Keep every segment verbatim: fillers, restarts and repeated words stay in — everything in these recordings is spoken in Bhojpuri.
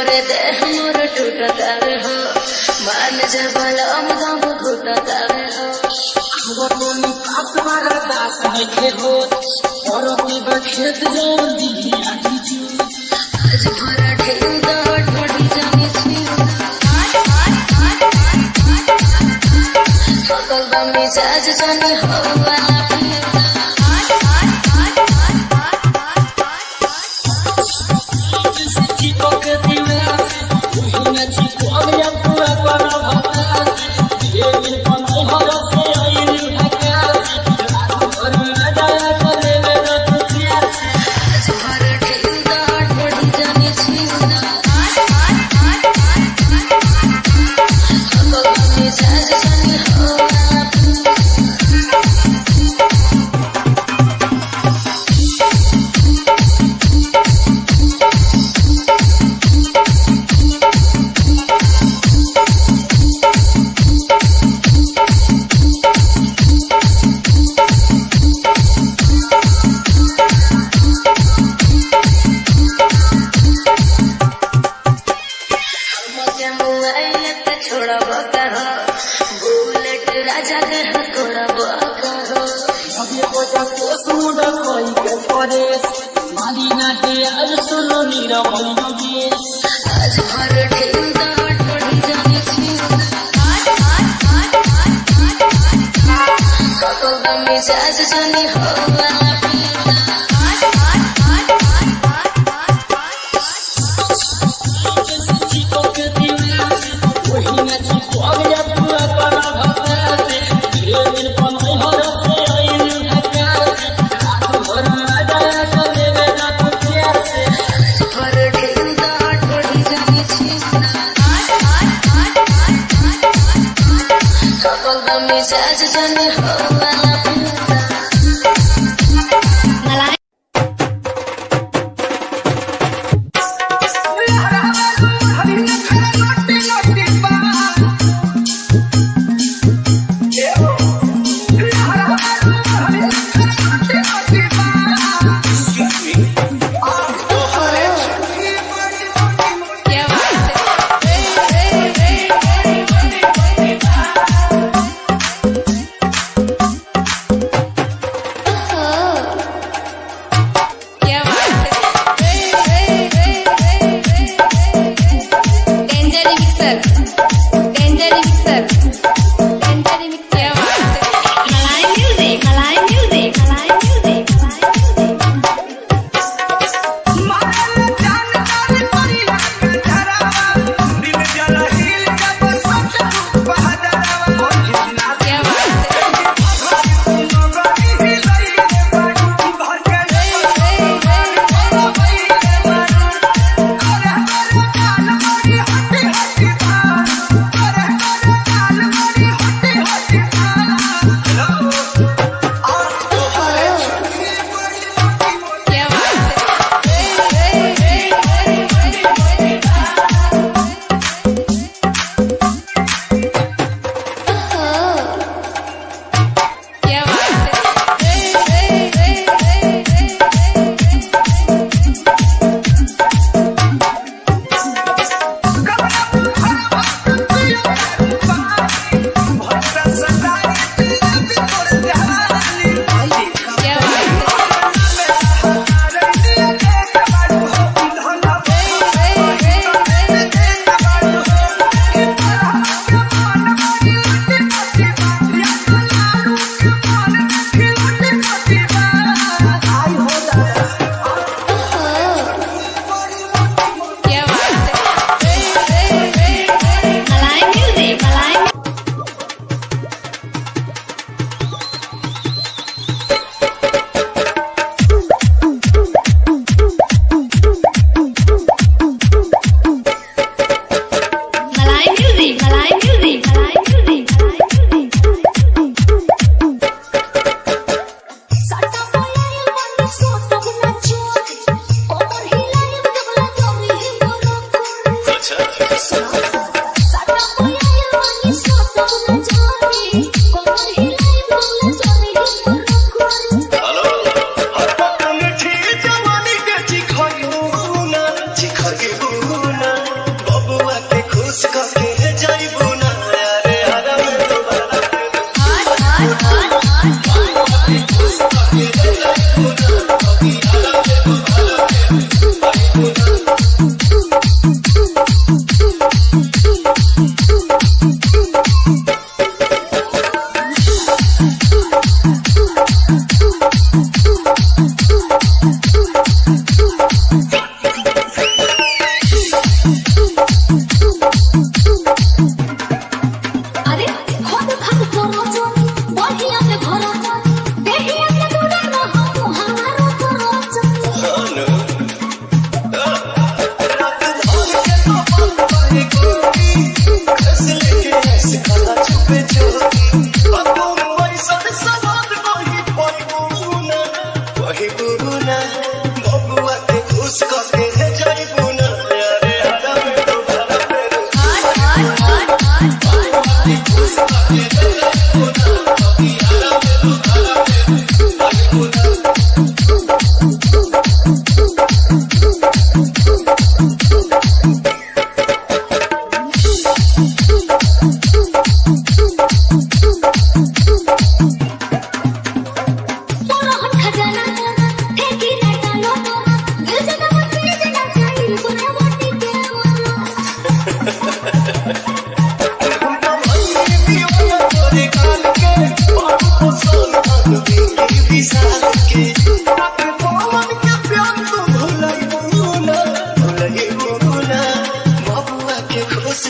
रे दे मोर टूटता रे हो मान जबल अमदम घुटता रे हो गोनी पास वाला दास है के हो और की बखेत जोर दी आजी चू आज भरा ढेल दा ठोड़ी जानी छी सकल दम मिजाज जानी हो वाला मिजाज जानी हो वाला मिजाज जानी हो वाला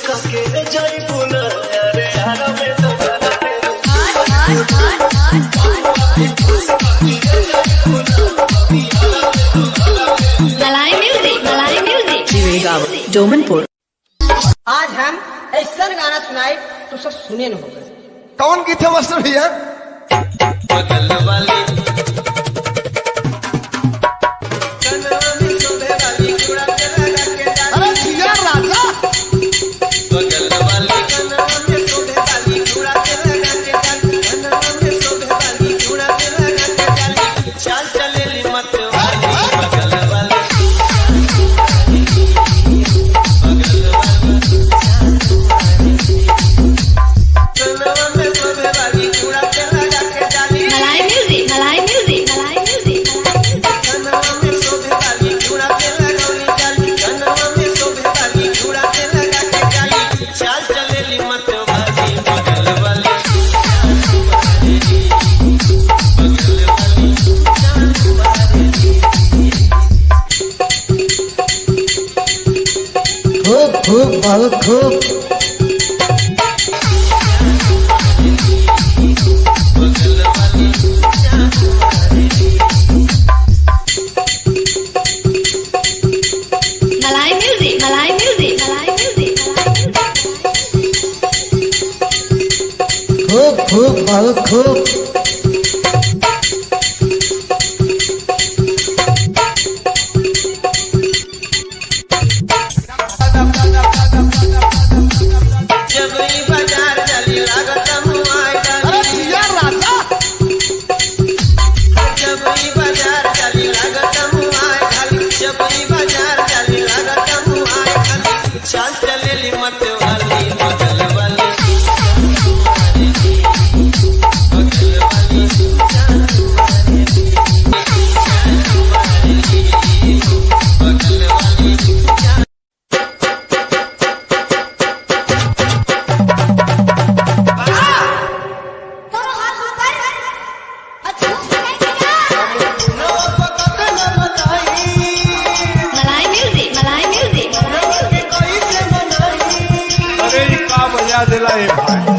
कके जाई बोला अरे यार में तो मलाई म्यूजिक मलाई म्यूजिक जोमनपुर। आज हम ऐसा गाना सुनाए तो सब सुने न होगा। कौन गीत है मास्टर भैया? बगल वाली अरे जिया राजा बगल वाली कनवा में सोधे वाली घोड़ा के लगा के डाली कनवा में सोधे वाली घोड़ा के लगा के डाली चाल चलेली मत वाली बगल वाली बगल वाली कनवा में सोधे वाली घोड़ा के लगा के डाली मलाई म्यूजिक मलाई म्यूजिक मलाई म्यूजिक कनवा में सोधे वाली घोड़ा के लगावली डाली कनवा में सोधे वाली घोड़ा के लगा के डाली चाल चलेली मत वाली बगल वाली बगल वाली खूब खूब बहुत खूब बगल वाली मलाई म्यूजिक मलाई म्यूजिक मलाई म्यूजिक खूब खूब बहुत खूब जबरी बाजार चली लागत मुआई अरे डाली जिया राजा जबरी बाजार चली लागत मुआई डाली जबरी बाजार चली लागत मुआई डाली चाल चलेली मत वाली बगल वाली बगल वाली बगल वाली मलाई म्यूजिक मलाई म्यूजिक अरे ये का बजा दिला है भाई।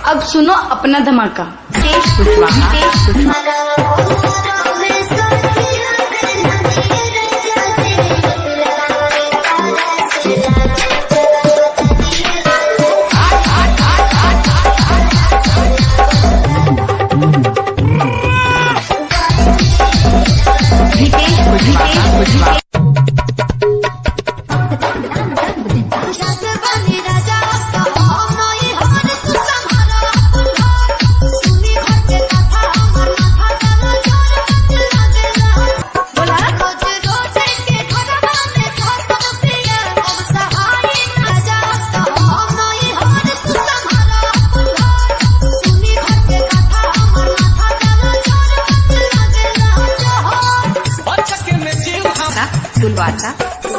अब सुनो अपना धमाका। तेज कुशवाहा, तेज Kushwaha. Tulwasa.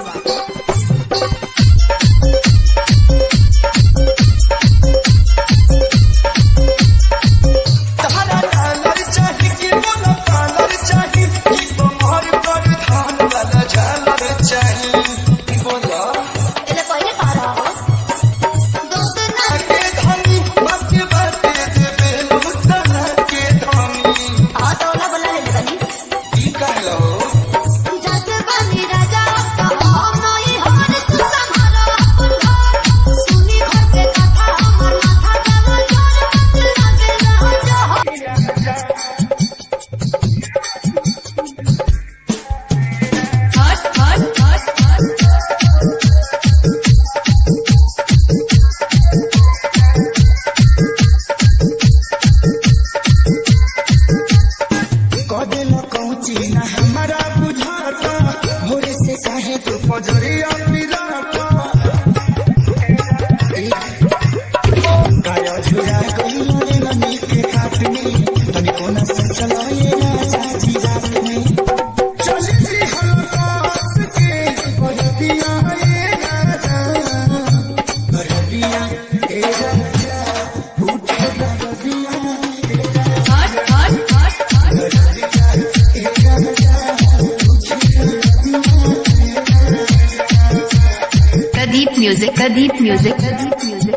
Pradeep Music, Pradeep Music, Pradeep Music.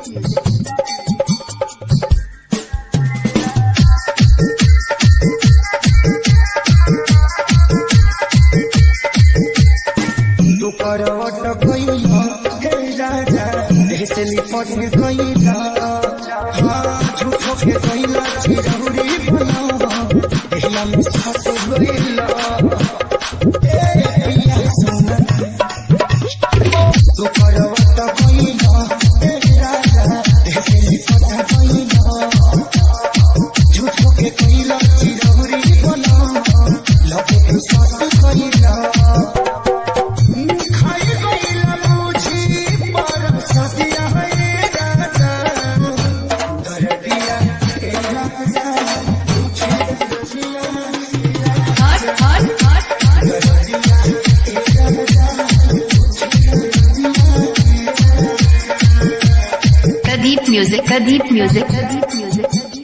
Pradeep Music, Pradeep Music, Pradeep Music.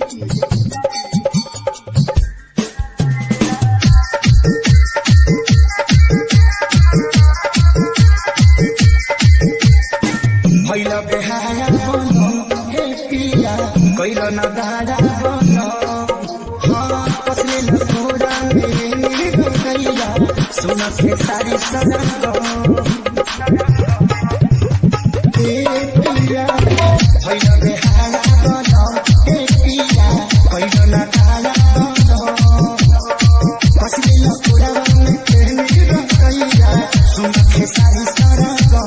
भैला बेहाया बोलो हे पिया कोइलो न दादा बोलो हाँ कसले न थोड़ा मेरे गैया सुना के सारी सनगो हे पिया भैला बेहाया बोलो हे पिया कोइलो न दादा बोलो कसले न थोड़ा मेरे गैया सुना के सारी सनगो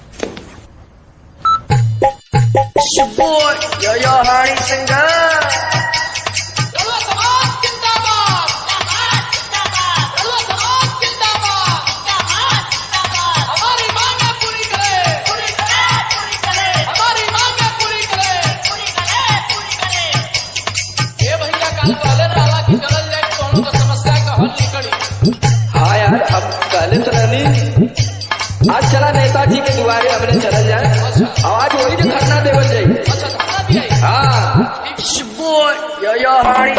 Support Yo Yo Hari Singer. नेताजी के दुआरे हमने चल जाए आज वही जो धरना देवल जाए। हाँ यो यो हमारी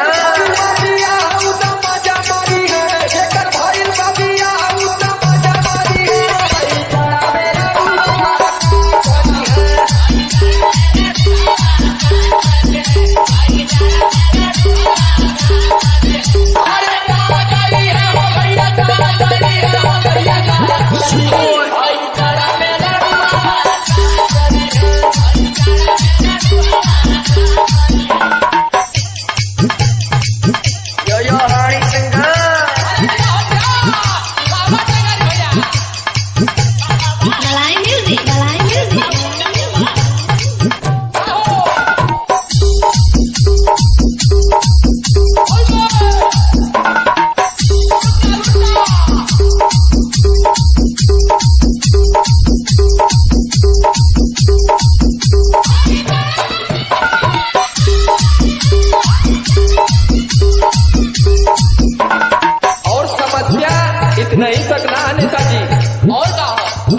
नहीं तक ना नेताजी और का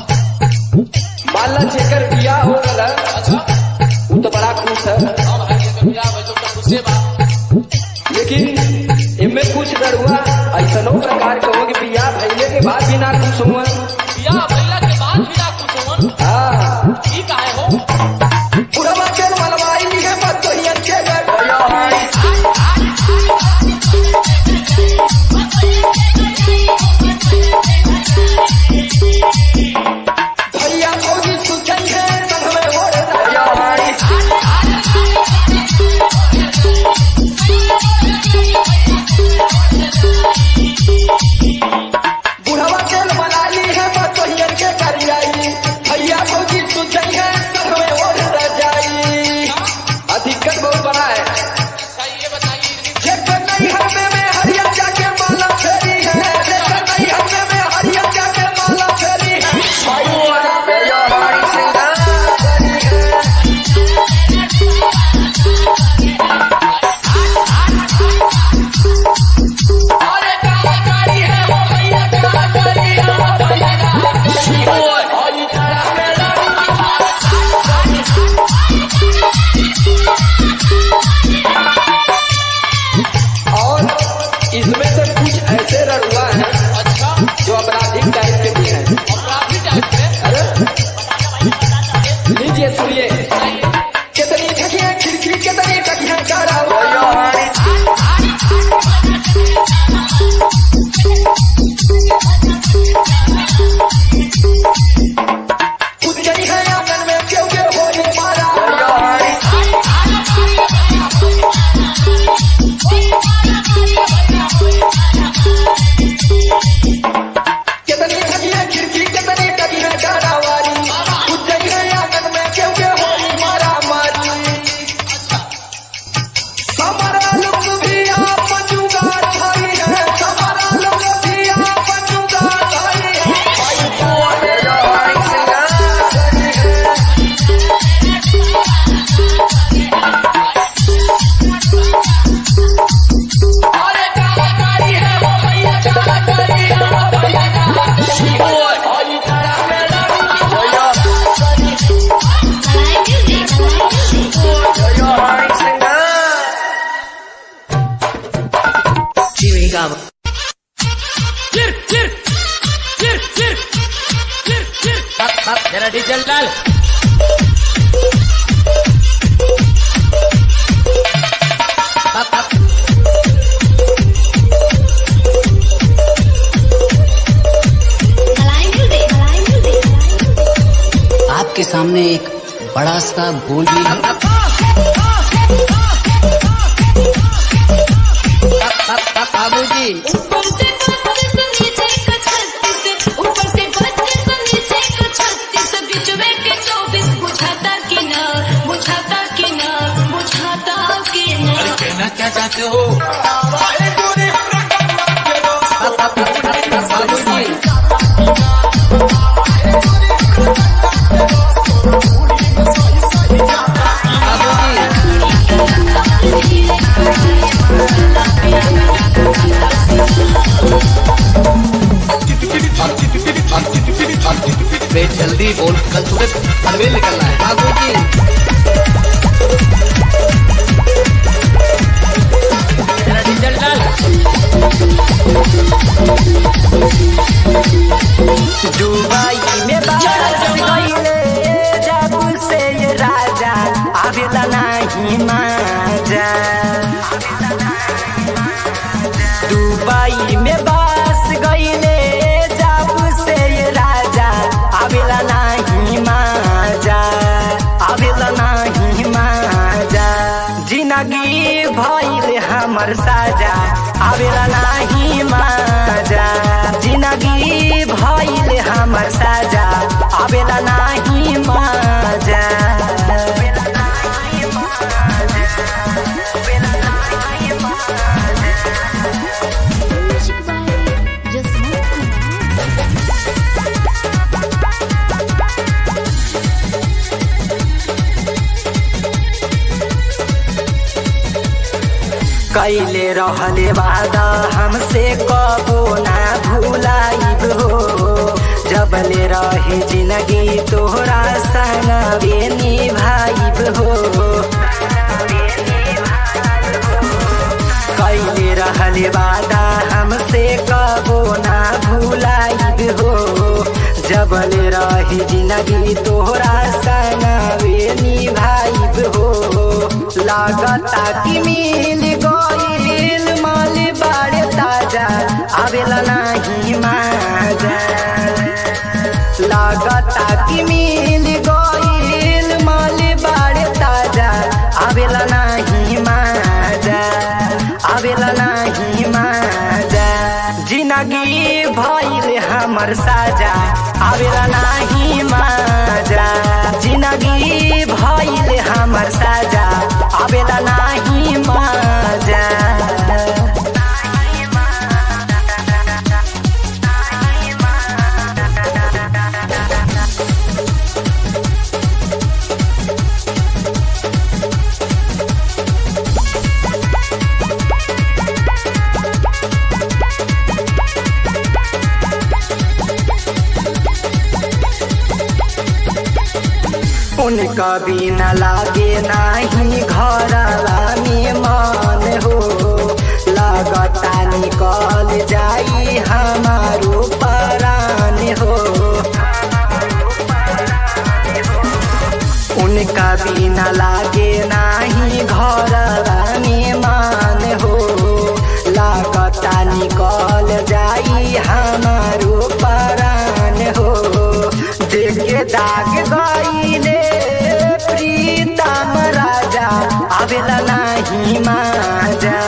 माला जेकर बिया हो गल वो तो बड़ा खुश है, लेकिन इनमें कुछ डर हुआ ऐसा प्रकार के हो कि बिया भैले के बाद भी ना खुश हुआ। बिया भैला के बाद भी ना खुश हुआ। हाँ ठीक है हो बुढ़वा के मलवाई है मत तो ही अच्छे भैया होगी सुचन है संग में हो बुढ़वा तेल बनाई है बतोहियन के करियाई भैया होगी सुचन है संग में हो जाई। अधिकतर बहुत बड़ा है नहीं हमें में हरिया जाके माला फेरी है नहीं हमें में हरिया जाके माला फेरी और इसमें से कुछ ऐसे रड़ुआ है अच्छा जो अपराधिक टाइप के भी है। अपराधी टाइप के अरे लीजिए सुनिए कितनी ठगियां खिड़की कितनी ठगियां चारा कुछ नहीं है आंगन में क्यों क्यों हो नहीं मारा कितनी ठगियां खिड़की कितनी ठगियां चारा वाली कुछ नहीं है आंगन में क्यों क्यों हो नहीं मारा मारी हमारा लोग भी आप जुगाड़ भाई है हमारा लोग भी आप जुगाड़ भाई जरा डीजल डाल आपके सामने एक बड़ा सा गोल भी है। बाबू जी क्या चाहते हो बाबू जी भी बोल, कल सुबह अलवेल निकलना है। बाबूजी जरा डीजल डाल। दुबई में जब से ये राजा आवेला नहीं माजा। दुबई में बस गईले जब से ये राजा आवेला नहीं माजा, आवेला नहीं माजा। जिंदगी भइल हमर साजा आवेला नहीं माजा। जिंदगी भइल हमर साजा आवेला नहीं माजा। कैले रहले वादा हमसे कबो ना भुलाइब हो। जबले रहे जिंदगी तोहरा संगवे निभाइब हो। कैले रहले वादा हमसे कबो ना भुलाइब हो। जबले रहे जिंदगी तोहरा संगवे निभाइब हो। लागता कि मिल गइल माल बाड़े ताजा आवेला नहीं माजा। लागता कि मिल गइल माल बाड़े ताजा आवेला नहीं माजा, आवेला नहीं माजा। जिंदगी भइल हमर साजा आवेला नहीं माजा। जिंदगी भइल हमर साजा आवेला नहीं माजा। उनका बिना लागे नहीं घरवा में मन हो। लागता निकल जाई हमारो परान हो। उनका बिना लागे नहीं घरवा में मन हो। लागता निकल जाई हमारो परान हो। देखे दाग गईले प्रीतम राजा आवेला नहीं माजा।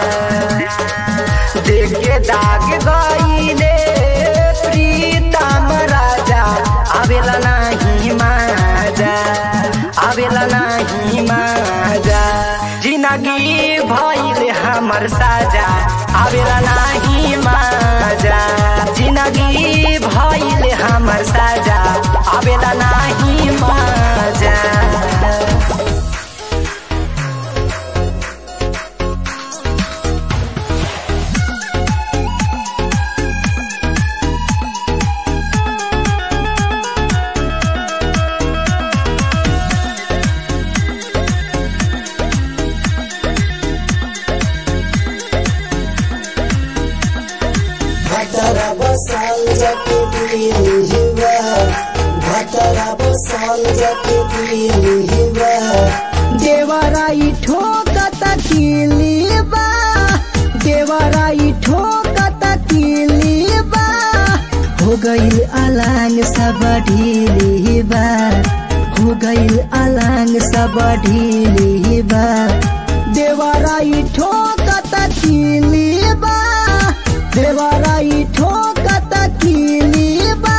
देखे दाग गईले प्रीतम राजा आवेला नहीं माजा, आवेला नहीं माजा। जिंदगी भइल हमर साजा आवेला नहीं माजा। जिंदगी भइल हमर साजा आवेला नहीं माजा। घटरा बसाल जाके दिलिहिबा, घटरा बसाल जाके दिलिहिबा। देवराई ठोकत किलीबा, देवराई ठोकत किलीबा। हो गइल अलांग सब ढीलीबा, हो गइल अलांग सब ढीलीबा। देवराई ठोकत किलीबा, देवराई ठोकत किलीबा।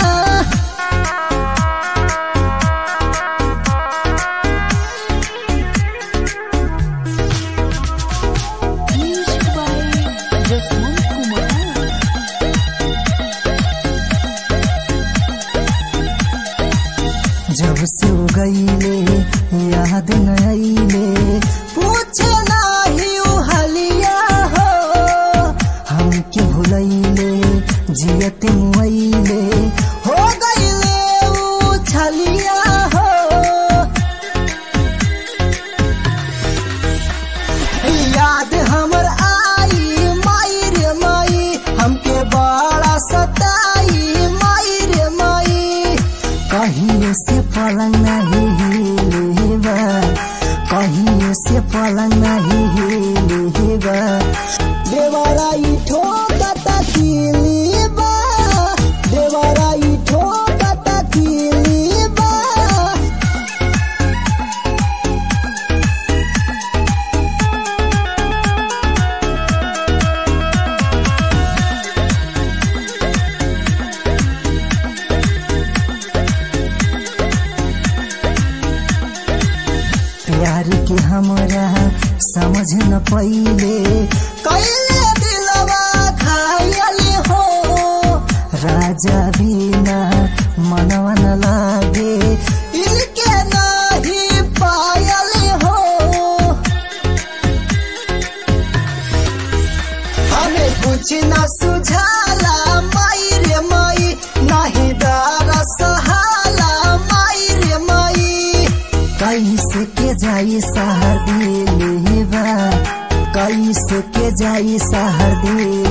जब से गईले याद न आईले, पूछे नाही उ हलिया हो। हम के भुलैले दिली बा देवराई ठोकता किली बा देवराई ठोकता किली बा प्यार के हमरा समझ न पइले कैले दिलवा खायले हो राजा बिना मनवा न लागे इनके नहीं पायले हो हमें कुछ न सुझाला माई रे माई नहीं दारा सहाला माई रे माई कैसे के जाई सहर दिली बा कैसे के जाई सहर दिली